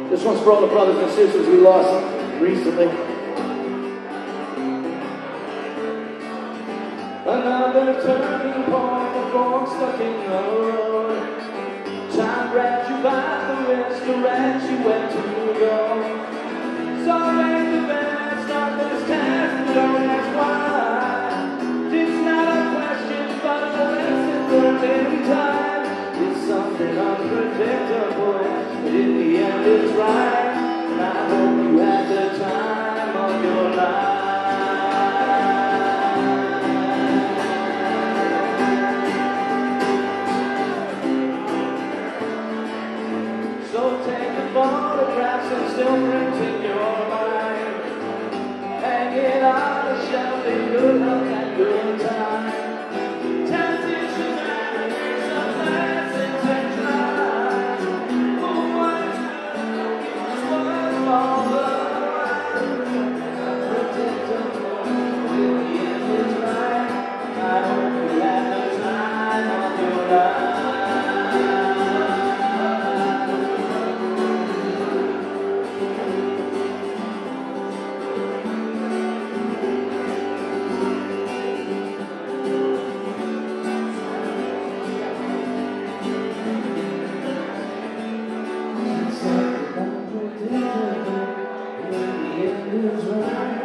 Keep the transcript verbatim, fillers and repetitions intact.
This one's for all the brothers and sisters we lost recently. Another turning point, the fork stuck in the road. Time grabbed you by the wrist, directs you where to go. So ring the bell, start this test, don't ask why. It's not a question, but a lesson learned in time. It's something unpredictable, but in the end it's right. And I hope you had the time of your life. So take the photographs and still print in your mind. Hang it on a shelf in good luck and good time. Temptations and some lessons and try. Who was was all the unpredictable, in the end it's right. I hope you had the time of your life. It's like unpredictable, in the end it's right.